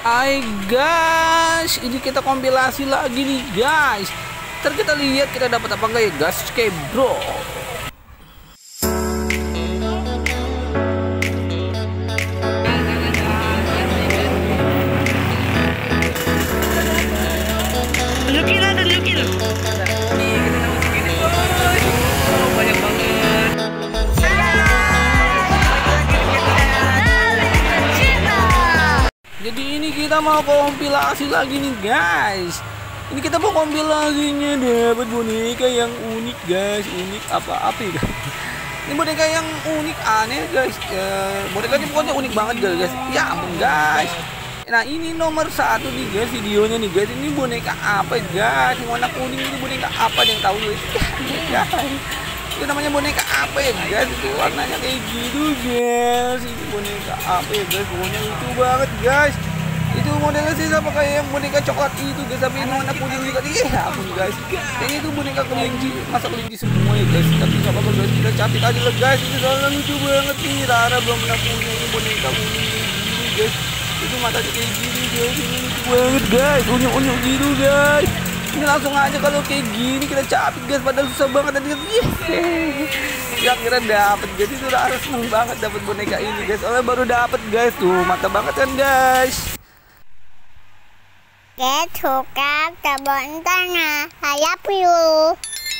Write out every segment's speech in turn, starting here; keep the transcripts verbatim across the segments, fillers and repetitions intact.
Hai guys, ini kita kompilasi lagi nih guys. Ntar kita lihat kita dapat apa enggak ya guys, oke bro. Tunjukin lah, tunjukin. Banyak banget. Jadi ini kita mau kompilasi lagi nih guys. Ini kita mau kompilasinya dapat boneka yang unik guys. Unik apa-apa ya guys. Ini boneka yang unik aneh guys. e, Bonekanya pokoknya unik banget guys. Ya ampun guys. Nah ini nomor satu nih guys videonya nih guys. Ini boneka apa guys? Yang warna kuning ini boneka apa, yang tahu guys? Ya, guys. Itu namanya boneka apa ya guys? Itu warnanya kayak gitu guys. Ini boneka apa ya guys? Pokoknya lucu banget guys. Itu modelnya sih sama kayak yang boneka coklat itu guys. Tapi ini warna kuning juga. Iya ampun guys. Kayaknya itu boneka kelinci, masa kelinci semua ya guys. Tapi gak apa-apa guys, kita capit aja lah guys. Ini soalnya lucu banget nih. Rara belum pernah punya ini boneka kuning gini guys. Itu matanya kayak gini guys. Ini lucu banget guys. Unyuk-unyuk gitu guys. Ini langsung aja kalau kayak gini kita capit guys, padahal susah banget tadi. Ya kira dapet guys, itu udah harus seneng banget dapat boneka ini guys. Soalnya baru dapet guys, tuh mantap banget kan guys. Oke, suka teman tanah, saya piu.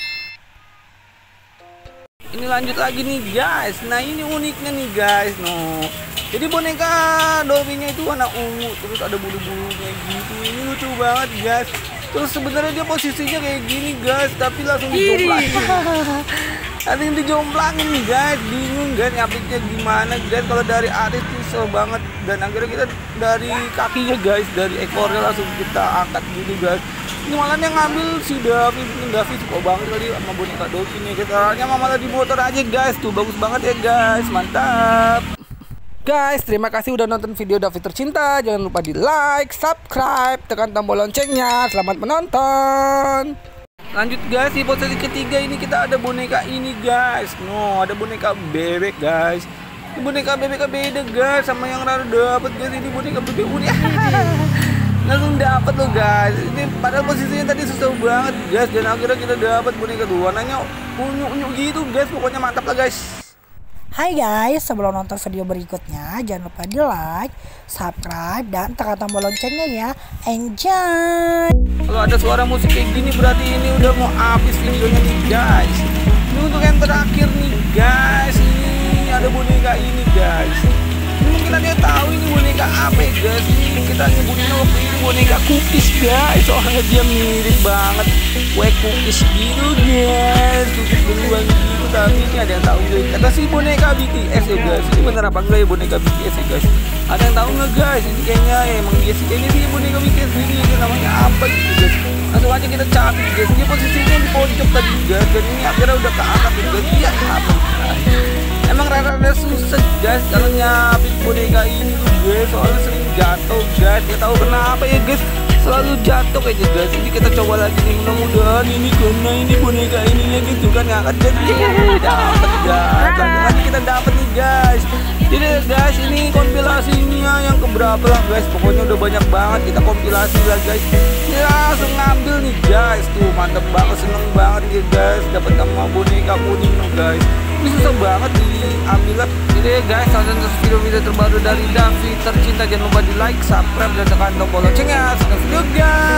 Ini lanjut lagi nih guys. Nah ini uniknya nih guys. No, jadi boneka dolphinnya itu warna ungu, terus ada bulu-bulunya gitu. Ini lucu banget guys. Terus sebenarnya dia posisinya kayak gini guys, tapi langsung dijomplangin. Ada yang dijomplangin nih guys, bingung kan ngapiknya gimana guys. Kalau dari atas susah banget, dan akhirnya kita dari kakinya guys, dari ekornya langsung kita angkat gitu guys. Ini malah yang ngambil si Davi, ini Davi suka banget kali sama boneka dolphinnya. Kita caranya malah di motor aja guys, tuh bagus banget ya guys, mantap. Guys, terima kasih udah nonton video Davi tercinta. Jangan lupa di like, subscribe, tekan tombol loncengnya. Selamat menonton. Lanjut guys, di posisi ketiga ini kita ada boneka ini guys. No, ada boneka bebek guys. Ini boneka bebek beda guys sama yang Rara dapat guys. Ini boneka bebek unik. Langsung dapat loh guys. Ini padahal posisinya tadi susah banget guys, dan akhirnya kita dapat boneka tuh warnanya unyu-unyu gitu guys. Pokoknya mantap lah guys. Hai guys, sebelum nonton video berikutnya jangan lupa di like, subscribe, dan tekan tombol loncengnya ya. Enjoy. Kalau ada suara musik kayak gini berarti ini udah mau habis videonya nih guys. Ini untuk yang terakhir nih guys. Ini ada boneka ini guys. Ini mungkin ada yang tahu ini boneka apa ya guys. Ini kita nyebutinnya waktu ini boneka cookies guys. Soalnya dia mirip banget kue cookies gitu guys. Cookies duluan gitu. Tapi ini ada yang tahu guys. Kata si boneka B T S ya guys. Ini bener apa enggak ya boneka B T S ya guys? Ada yang tahu nggak guys? Ini kayaknya ya, emang dia sih kayaknya dia boneka B T S ini. Ini namanya apa gitu guys? Langsung aja kita capit guys. Ini posisinya di pojok tadi guys. Dan ini akhirnya udah keangkat guys. Iya apa? Emang rada-rada susah guys kalau nyapit boneka ini tuh guys. Soalnya sering jatuh guys. Kita tahu kenapa ya guys, selalu jatuh kayaknya guys. Ini kita coba lagi nih, mudah-mudahan ini karena ini boneka ininya gitu kan ngangkat guys. Dapat guys, langsung aja kita dapat nih guys. Jadi guys, ini kompilasinya yang keberapa lah guys. Pokoknya udah banyak banget, kita kompilasi lah guys. Ini langsung ngambil nih guys. Tuh mantep banget, seneng banget ya guys. Dapat sama boneka kuning loh guys. Ini susah banget diambil lah. Jadi guys, tonton terus video-video terbaru dari Davi tercinta. Jangan lupa di like, subscribe, dan tekan tombol loncengnya. Sampai video guys.